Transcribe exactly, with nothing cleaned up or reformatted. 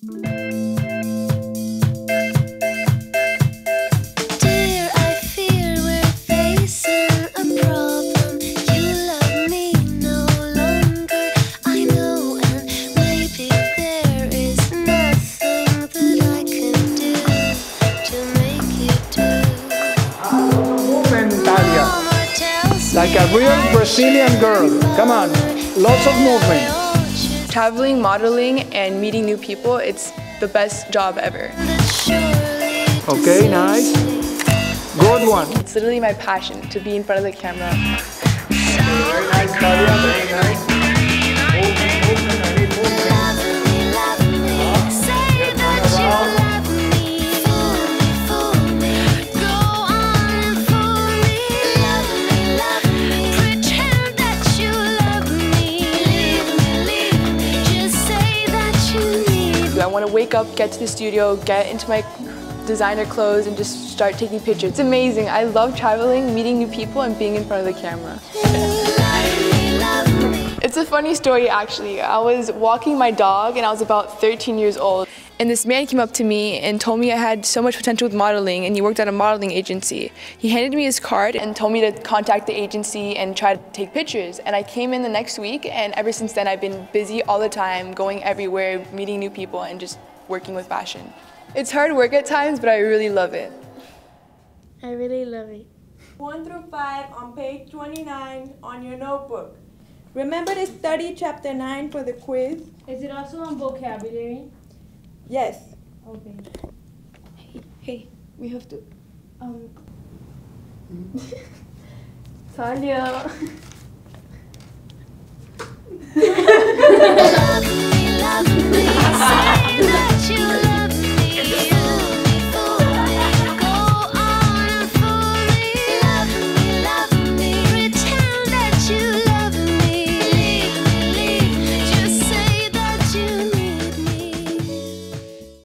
Like a real Brazilian girl. Come on, lots of movement. Traveling, modeling, and meeting new people, it's the best job ever. Okay, nice. Good one. It's literally my passion to be in front of the camera. Very nice, Claudia, very nice. Movement, movement, I need movement. I want to wake up, get to the studio, get into my designer clothes and just start taking pictures. It's amazing. I love traveling, meeting new people, and being in front of the camera. It's a funny story actually. I was walking my dog and I was about thirteen years old. And this man came up to me and told me I had so much potential with modeling and he worked at a modeling agency. He handed me his card and told me to contact the agency and try to take pictures. And I came in the next week and ever since then I've been busy all the time, going everywhere, meeting new people and just working with fashion. It's hard work at times, but I really love it. I really love it. one through five on page twenty-nine on your notebook. Remember to study chapter nine for the quiz? Is it also on vocabulary? Yes. Okay. Hey, hey, we have to... Um... Talia.